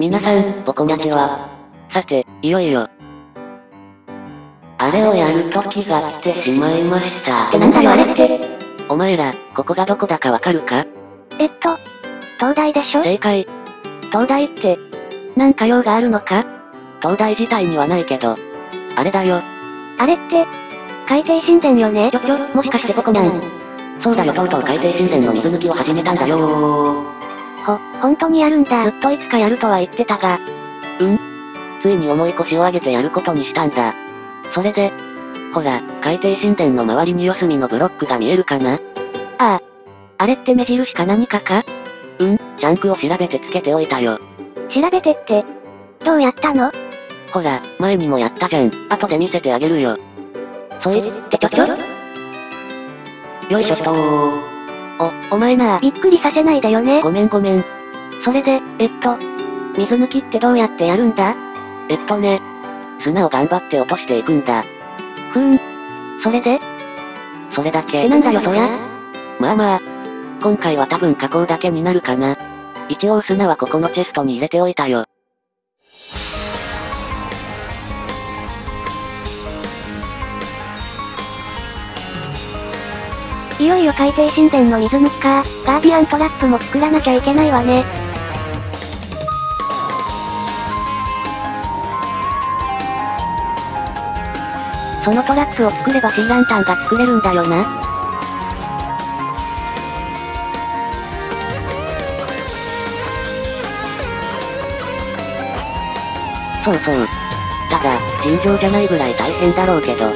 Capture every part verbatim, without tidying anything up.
皆さん、ボコニャチは。さて、いよいよ。あれをやる時が来てしまいました。 ってなんだよあれって。 お前ら、ここがどこだかわかるか？ えっと、東大でしょ？ 正解。 東大って、なんか用があるのか？ 東大自体にはないけど。あれだよ。 あれって、海底神殿よね？ ちょちょ、もしかしてボコニャン。そうだよ、とうとう海底神殿の水抜きを始めたんだよー。 ほ、本当にやるんだ。ずっといつかやるとは言ってたが。 うん。ついに重い腰を上げてやることにしたんだ。それで、ほら、海底神殿の周りに四隅のブロックが見えるかな？ ああ。あれって目印か何かか？ うん、チャンクを調べてつけておいたよ。 調べてって、どうやったの？ ほら、前にもやったじゃん。後で見せてあげるよ。そいってちょちょ？よいしょっとー。 お、お前なあ、びっくりさせないでよね。 ごめんごめん。 それで、えっと、水抜きってどうやってやるんだ？ えっとね、砂を頑張って落としていくんだ。 ふーん。それで？ それだけ。 えなんだよそりゃ？ まあまあ。今回は多分加工だけになるかな。一応砂はここのチェストに入れておいたよ。 いよいよ海底神殿の水抜きか。ガーディアントラップも作らなきゃいけないわね。そのトラップを作ればシーランタンが作れるんだよな。 そうそう。ただ、尋常じゃないぐらい大変だろうけど。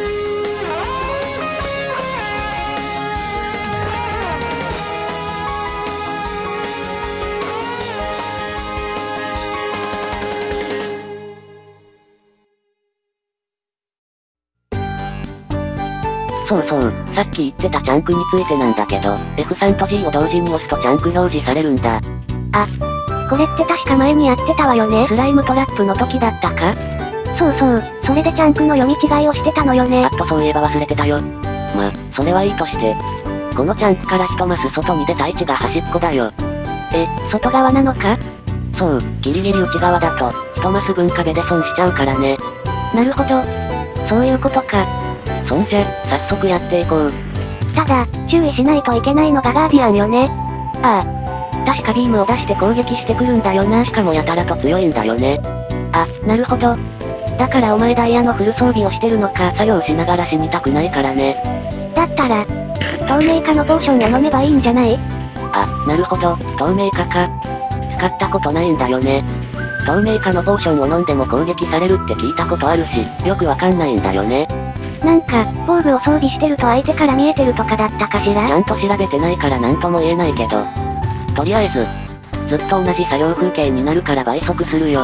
そうそう、さっき言ってたチャンクについてなんだけど、エフスリー と G を同時に押すとチャンク表示されるんだ。 あ、これって確か前にやってたわよね。スライムトラップの時だったか？そうそう、それでチャンクの読み違いをしてたのよね。 あっとそういえば忘れてたよ。ま、それはいいとして。このチャンクから一マス外に出た位置が端っこだよ。 え、外側なのか？ そう、ギリギリ内側だと、一マス分壁で損しちゃうからね。 なるほど。そういうことか。 そんじゃ、早速やっていこう。 ただ、注意しないといけないのがガーディアンよね。 ああ。確かビームを出して攻撃してくるんだよな。しかもやたらと強いんだよね。 あ、なるほど。だからお前ダイヤのフル装備をしてるのか。 作業しながら死にたくないからね。 だったら、透明化のポーションを飲めばいいんじゃない？ あ、なるほど、透明化か。使ったことないんだよね。透明化のポーションを飲んでも攻撃されるって聞いたことあるし、よくわかんないんだよね。 なんか、防具を装備してると相手から見えてるとかだったかしら？ ちゃんと調べてないからなんとも言えないけど。とりあえず、ずっと同じ作業風景になるから倍速するよ。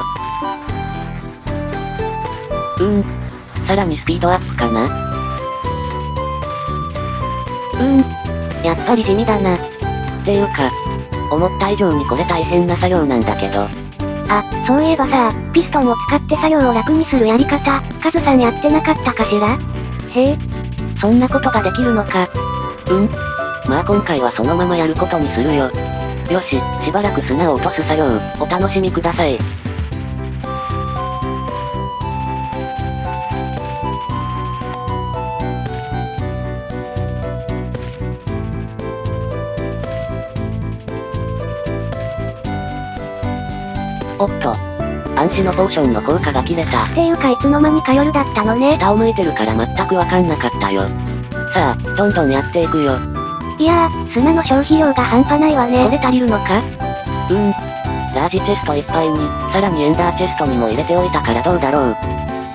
うーん。さらにスピードアップかな？ うーん。やっぱり地味だな。 っていうか、思った以上にこれ大変な作業なんだけど。 あ、そういえばさ、ピストンを使って作業を楽にするやり方、カズさんやってなかったかしら？へえ、そんなことができるのか。 うん。まあ今回はそのままやることにするよ。よし、しばらく砂を落とす作業、お楽しみください。おっと。暗視のポーションの効果が切れた。 っていうかいつの間にか夜だったのね。 下を向いてるから全くわかんなかったよ。さあ、どんどんやっていくよ。 いやー、砂の消費量が半端ないわね。 これ足りるのか？うーん。ラージチェストいっぱいに、さらにエンダーチェストにも入れておいたからどうだろう。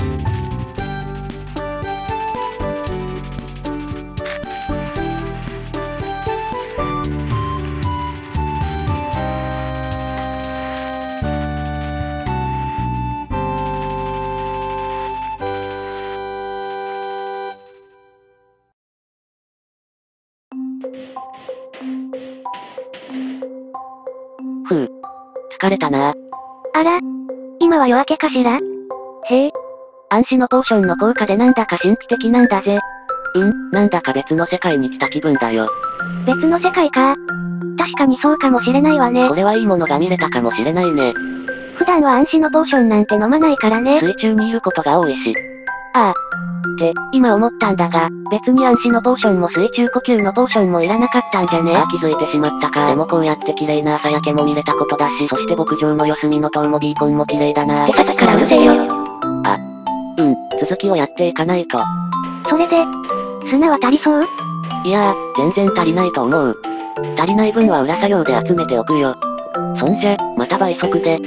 ふう。疲れたな。 あら？今は夜明けかしら？ へえ。暗視のポーションの効果でなんだか神秘的なんだぜ。うん、なんだか別の世界に来た気分だよ。 別の世界か。確かにそうかもしれないわね。 これはいいものが見れたかもしれないね。 普段は暗視のポーションなんて飲まないからね。 水中にいることが多いし。 ああ。って、今思ったんだが、別に暗視のポーションも水中呼吸のポーションもいらなかったんじゃね？ ああ、気づいてしまったか。でもこうやって綺麗な朝焼けも見れたことだし、そして牧場の四隅の塔もビーコンも綺麗だな。 ってさっきからうるせえよ。 あ、うん、続きをやっていかないと。 それで、砂は足りそう？ いやー、全然足りないと思う。足りない分は裏作業で集めておくよ。そんじゃ、また倍速で。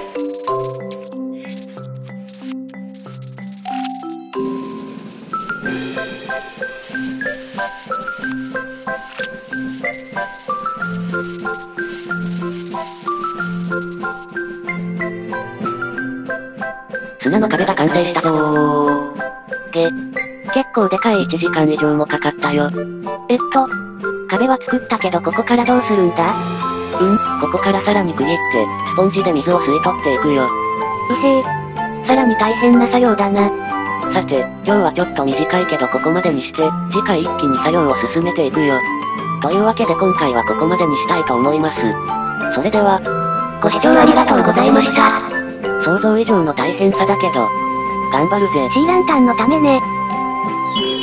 砂の壁が完成したぞー。げ。結構でかいいちじかん以上もかかったよ。 えっと、壁は作ったけどここからどうするんだ？ うん、ここからさらに区切って、スポンジで水を吸い取っていくよ。 うへえ。さらに大変な作業だな。 さて、今日はちょっと短いけどここまでにして、次回一気に作業を進めていくよ。というわけで今回はここまでにしたいと思います。それでは、 ご視聴ありがとうございました。 想像以上の大変さだけど、頑張るぜ。 シーランタンのためね。